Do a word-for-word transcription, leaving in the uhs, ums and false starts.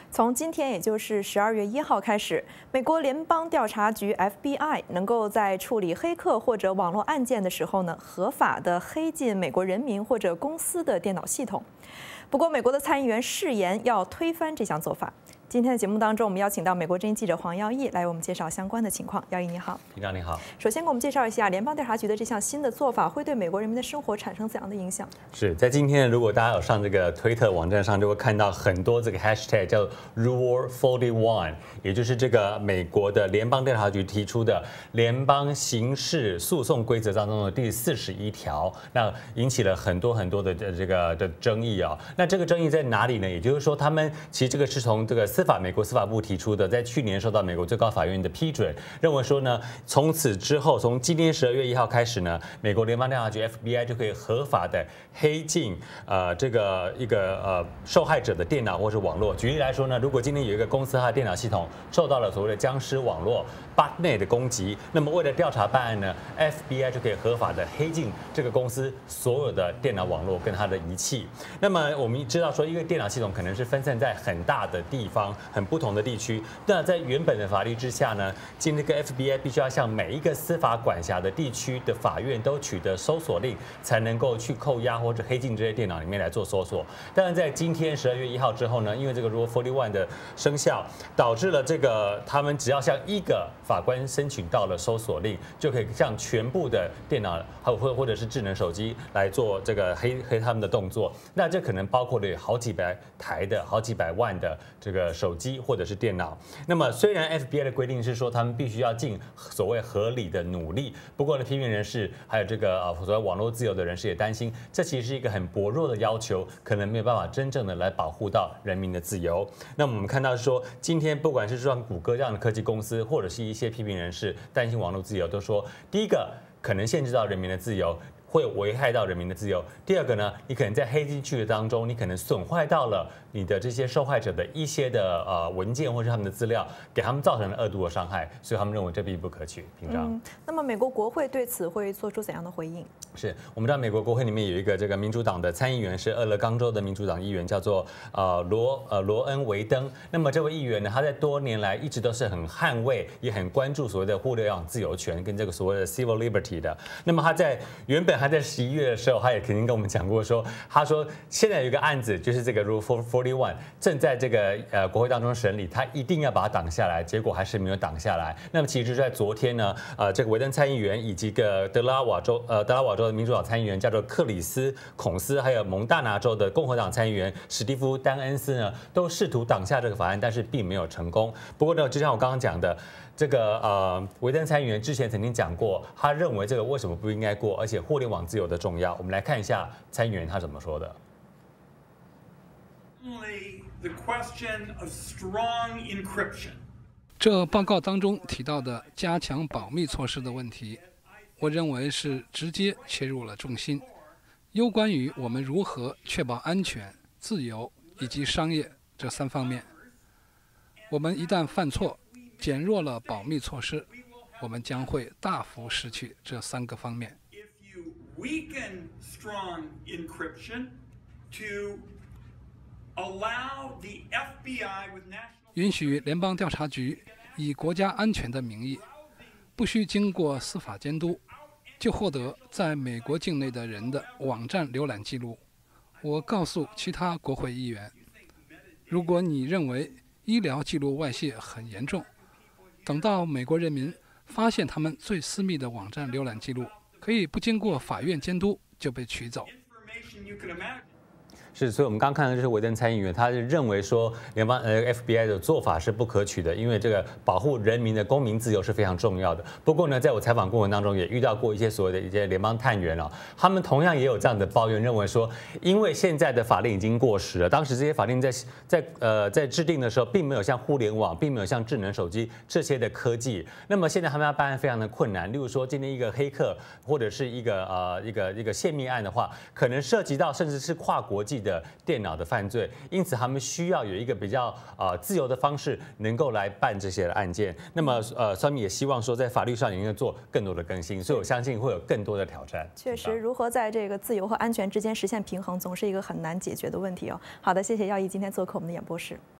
从今天，也就是十二月一号开始，美国联邦调查局 F B I 能够在处理黑客或者网络案件的时候呢，合法的黑进美国人民或者公司的电脑系统。不过，美国的参议员誓言要推翻这项做法。今天的节目当中，我们邀请到美国之音记者黄耀义来为我们介绍相关的情况。耀义你好， 平常你好。 首先给我们介绍一下联邦调查局的这项新的做法会对美国人民的生活产生怎样的影响？ 是在今天，如果大家有上这个推特网站上，就会看到很多这个 hashtag 叫 Rule forty-one， 也就是这个美国的联邦调查局提出的联邦刑事诉讼规则当中的第四十一条，那引起了很多很多的这个的争议啊、哦。那这个争议在哪里呢？也就是说，他们其实这个是从这个司法美国司法部提出的，在去年受到美国最高法院的批准，认为说呢，从此之后，从今年十二月一号开始呢，美国联邦调查局 F B I 就可以合法的黑进呃这个一个呃受害者的电脑或是网络。举例来说呢，如果今天有一个公司它的电脑系统受到了所谓的僵尸网络 botnet 的攻击，那么为了调查办案呢 ，F B I 就可以合法的黑进这个公司所有的电脑网络跟它的仪器。那么我们知道说，一个电脑系统可能是分散在很大的地方、很不同的地区。那在原本的法律之下呢，今这个 F B I 必须要向每一个司法管辖的地区的法院都取得搜索令，才能够去扣押或者黑进这些电脑里面来做搜索。但是在今天十二月一号之后呢，因为这个 Rule forty-one 的生效，导致了这个他们只要向一个法官申请到了搜索令，就可以向全部的电脑或或或者是智能手机来做这个黑黑他们的动作。那这可能包括了有好几百台的好几百万的这个手机或者是电脑。那么虽然 F B I 的规定是说他们必须要尽所谓合理的努力，不过呢，批评人士还有这个呃所谓网络自由的人士也担心，这其实是一个很薄弱的要求，可能没有办法真正的来保护到人民的自由。那么我们看到说，今天不管是像谷歌这样的科技公司，或者是一些批评人士担心网络自由，都说第一个可能限制到人民的自由，会危害到人民的自由。第二个呢，你可能在黑进去的当中，你可能损坏到了你的这些受害者的一些的呃文件或是他们的资料，给他们造成了恶度的伤害，所以他们认为这并不可取。平常、 嗯，那么美国国会对此会做出怎样的回应？ 是我们知道美国国会里面有一个这个民主党的参议员，是俄勒冈州的民主党议员，叫做呃罗呃罗恩维登。那么这位议员呢，他在多年来一直都是很捍卫，也很关注所谓的互联网自由权跟这个所谓的 civil liberty 的。那么他在原本他在十一月的时候，他也肯定跟我们讲过说，他说现在有一个案子，就是这个 Rule forty-one 正在这个呃国会当中审理，他一定要把它挡下来，结果还是没有挡下来。那么其实在昨天呢，呃这个维登参议员以及个德拉瓦州呃德拉瓦州的民主党参议员叫做克里斯孔斯，还有蒙大拿州的共和党参议员史蒂夫丹恩斯呢，都试图挡下这个法案，但是并没有成功。不过呢，就像我刚刚讲的，这个呃维登参议员之前曾经讲过，他认为这个为什么不应该过，而且互联网自由的重要。我们来看一下参议员他怎么说的。 The question of strong encryption. 这报告当中提到的加强保密措施的问题，我认为是直接切入了重心，攸关于我们如何确保安全、自由以及商业这三方面。我们一旦犯错，减弱了保密措施，我们将会大幅失去这三个方面。 If you weaken strong encryption to allow the F B I with national 允许联邦调查局以国家安全的名义，不需经过司法监督，就获得在美国境内的人的网站浏览记录。我告诉其他国会议员，如果你认为医疗记录外泄很严重，等到美国人民发现他们最私密的网站浏览记录，可以不经过法院监督就被取走。 information you can imagine. 是，所以我们刚看到就是维登参议员，他是认为说联邦呃 F B I 的做法是不可取的，因为这个保护人民的公民自由是非常重要的。不过呢，在我采访过程当中，也遇到过一些所谓的一些联邦探员哦，他们同样也有这样的抱怨，认为说，因为现在的法令已经过时了，当时这些法令在在呃在制定的时候，并没有像互联网，并没有像智能手机这些的科技，那么现在他们要办案非常的困难。例如说，今天一个黑客或者是一个呃一个一个泄密案的话，可能涉及到甚至是跨国际的电脑的犯罪，因此他们需要有一个比较呃自由的方式，能够来办这些的案件。那么呃，他们也希望说在法律上也应该做更多的更新，所以我相信会有更多的挑战。 确实，如何在这个自由和安全之间实现平衡，总是一个很难解决的问题哦。好的，谢谢耀义今天做客我们的演播室。